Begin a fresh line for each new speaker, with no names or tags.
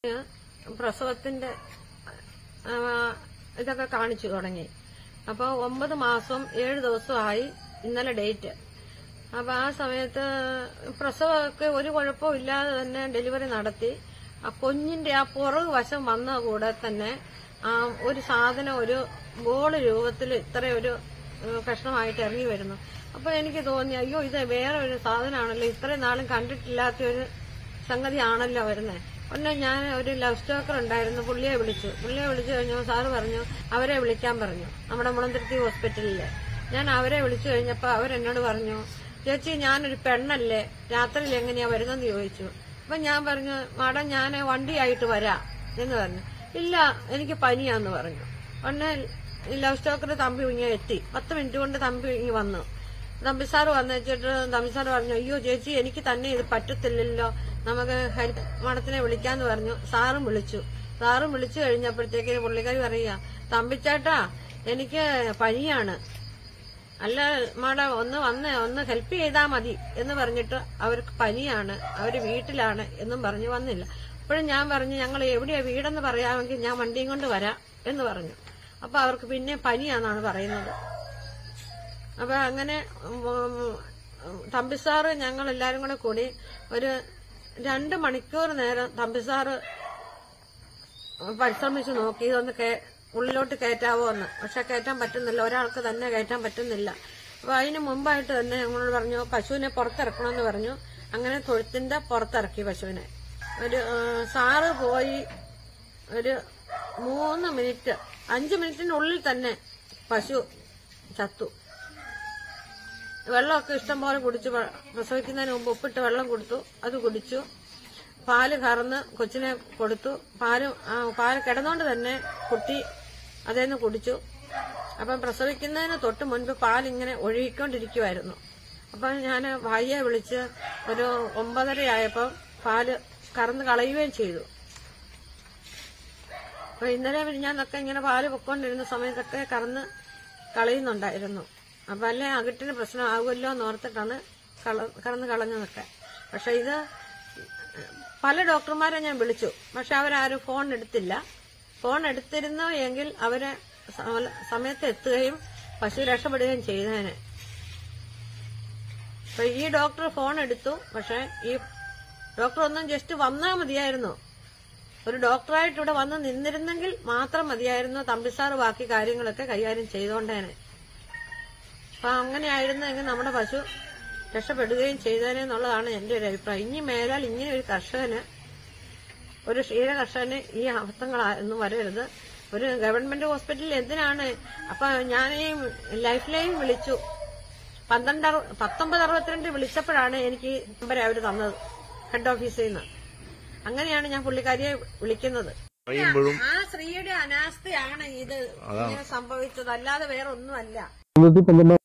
പ്രസവത്തിന്റെ ഇതൊക്കെ കാണിച്ചു തുടങ്ങി. അപ്പൊ 9 മാസം 7 ദിവസമായി ഇന്നലെ ഡേറ്റ്. അപ്പൊ ആ സമയത്ത് പ്രസവമൊക്കെ ഒരു കുഴപ്പവും ഇല്ലാതെ തന്നെ ഡെലിവറി നടത്തി. ആ കുഞ്ഞിന്റെ ആ പുറകു വശം വന്ന കൂടെ തന്നെ ഒരു സാധനം ഒരു ബോൾ രൂപത്തിൽ ഇത്ര ഒരു കഷ്ണമായിട്ട് ഇറങ്ങി വരുന്നു. അപ്പൊ എനിക്ക് തോന്നി, അയ്യോ ഇത് വേറെ ഒരു സാധനമാണല്ലോ, ഇത്രയും നാളും കണ്ടിട്ടില്ലാത്ത ഒരു സംഗതിയാണല്ലോ വരുന്നത്. ഉടനെ ഞാൻ ഒരു ലവ് സ്റ്റോക്കർ ഉണ്ടായിരുന്നു, പുള്ളിയെ വിളിച്ചു കഴിഞ്ഞു. സാറ് പറഞ്ഞു അവരെ വിളിക്കാൻ പറഞ്ഞു, നമ്മുടെ മുളന്തുരുത്തി ഹോസ്പിറ്റലില്. ഞാൻ അവരെ വിളിച്ചു കഴിഞ്ഞപ്പോ അവരെന്നോട് പറഞ്ഞു, ചേച്ചി ഞാനൊരു പെണ്ണല്ലേ, രാത്രിയിൽ എങ്ങനെയാ വരുന്നെന്ന് ചോദിച്ചു. അപ്പൊ ഞാൻ പറഞ്ഞു, മാഡം ഞാൻ വണ്ടിയായിട്ട് വരാം എന്ന് പറഞ്ഞു. ഇല്ല എനിക്ക് പനിയാന്ന് പറഞ്ഞു. ഉടനെ ലവ് സ്റ്റോക്കർ തമ്പി ഇങ്ങനെ എത്തി. 10 മിനിറ്റ് കൊണ്ട് തമ്പി ഇങ്ങി വന്നു. തമ്പിസാറ് വന്നിട്ട് തമ്പിസാറ് പറഞ്ഞു, അയ്യോ ചേച്ചി എനിക്ക് തന്നെ ഇത് പറ്റത്തില്ലല്ലോ, നമുക്ക് ഹെൽത്ത് മാഡത്തിനെ വിളിക്കാന്ന് പറഞ്ഞു. സാറും വിളിച്ചു കഴിഞ്ഞപ്പോഴത്തേക്ക് പുള്ളിക്കാരി പറയുക, തമ്പിച്ചേട്ടാ എനിക്ക് പനിയാണ്, അല്ല മാഡം ഒന്ന് ഹെൽപ്പ് ചെയ്താൽ മതി എന്ന് പറഞ്ഞിട്ട് അവർക്ക് പനിയാണ്, അവര് വീട്ടിലാണ് എന്നും പറഞ്ഞു വന്നില്ല. അപ്പോഴും ഞാൻ പറഞ്ഞു, ഞങ്ങൾ എവിടെയാ വീടെന്ന് പറയാമെങ്കിൽ ഞാൻ വണ്ടിയും കൊണ്ട് വരാം എന്ന് പറഞ്ഞു. അപ്പൊ അവർക്ക് പിന്നെ പനിയാന്നാണ് പറയുന്നത്. അപ്പൊ അങ്ങനെ തമ്പിസാറ് ഞങ്ങൾ എല്ലാരും കൂടെ കൂടി ഒരു 2 മണിക്കൂർ നേരം തമ്പിസാറ് പരിശ്രമിച്ചു നോക്കി ഇതൊന്ന് ഉള്ളിലോട്ട് കയറ്റാവോ എന്ന്. പക്ഷെ കയറ്റാൻ പറ്റുന്നില്ല, ഒരാൾക്ക് തന്നെ കയറ്റാൻ പറ്റുന്നില്ല. അപ്പൊ അതിന് മുമ്പായിട്ട് തന്നെ ഞങ്ങളോട് പറഞ്ഞു പശുവിനെ പുറത്തിറക്കണമെന്ന് പറഞ്ഞു. അങ്ങനെ തൊഴുത്തിന്റെ പുറത്തിറക്കി പശുവിനെ. സാറ് പോയി ഒരു 3 മിനിറ്റ് 5 മിനിറ്റിനുള്ളിൽ തന്നെ പശു ചത്തു. വെള്ളമൊക്കെ ഇഷ്ടം പോലെ കുടിച്ചു. പ്രസവിക്കുന്നതിന് മുമ്പ് ഉപ്പിട്ട് വെള്ളം കൊടുത്തു, അത് കുടിച്ചു. പാല് കറന്ന് കൊച്ചിനെ കൊടുത്തു. പാല് കിടന്നോണ്ട് തന്നെ കുട്ടി അതേന്ന് കുടിച്ചു. അപ്പം പ്രസവിക്കുന്നതിന് തൊട്ട് മുൻപ് പാലിങ്ങനെ ഒഴുകിക്കൊണ്ടിരിക്കുമായിരുന്നു. അപ്പൊ ഞാൻ ഭാര്യയെ വിളിച്ച് ഒരു 9:30 ആയപ്പോൾ പാല് കറന്ന് കളയുകയും ചെയ്തു. അപ്പൊ ഇന്നലെ ഞാനൊക്കെ ഇങ്ങനെ പാല് പൊക്കോണ്ടിരുന്ന സമയത്തൊക്കെ കറന്ന് കളയുന്നുണ്ടായിരുന്നു. അപ്പൊ അല്ലേ അകിട്ടിന് പ്രശ്നമാകുമല്ലോ എന്ന് ഓർത്തിട്ടാണ് കറന്ന് കളഞ്ഞതൊക്കെ. പക്ഷെ ഇത് പല ഡോക്ടർമാരെ ഞാൻ വിളിച്ചു, പക്ഷെ അവരാരും ഫോൺ എടുത്തില്ല. ഫോൺ എടുത്തിരുന്നു എങ്കിൽ അവരെ സമയത്ത് എത്തുകയും പശു രക്ഷപ്പെടുകയും ചെയ്തേനെ. അപ്പൊ ഈ ഡോക്ടർ ഫോൺ എടുത്തു, പക്ഷെ ഈ ഡോക്ടർ ഒന്നും ജസ്റ്റ് വന്നാൽ മതിയായിരുന്നു. ഒരു ഡോക്ടറായിട്ട് ഇവിടെ വന്ന് നിന്നിരുന്നെങ്കിൽ മാത്രം മതിയായിരുന്നു. തമ്പിസാറ് ബാക്കി കാര്യങ്ങളൊക്കെ കൈകാര്യം ചെയ്തോണ്ടേനെ. അപ്പൊ അങ്ങനെയായിരുന്നെങ്കിൽ നമ്മുടെ പശു രക്ഷപ്പെടുകയും ചെയ്തേനെന്നുള്ളതാണ് എന്റെ ഒരു അഭിപ്രായം. ഇനി മേലാൽ ഇങ്ങനെ ഒരു ക്ഷീര കർഷകന് ഈ അബദ്ധങ്ങളൊന്നും വരരുത്. ഒരു ഗവൺമെന്റ് ഹോസ്പിറ്റലിൽ എന്തിനാണ്? അപ്പൊ ഞാൻ ഈ ലൈഫ് ലൈൻ വിളിച്ചു, 1962 വിളിച്ചപ്പോഴാണ് എനിക്ക് നമ്പർ അവര് തന്നത് ഹെഡ് ഓഫീസിൽ നിന്ന്. അങ്ങനെയാണ് ഞാൻ പുള്ളിക്കാരിയെ വിളിക്കുന്നത്. ആ സ്ത്രീയുടെ അനാസ്ഥയാണ് ഇത് ഇങ്ങനെ സംഭവിച്ചത്, അല്ലാതെ വേറെ ഒന്നുമല്ല.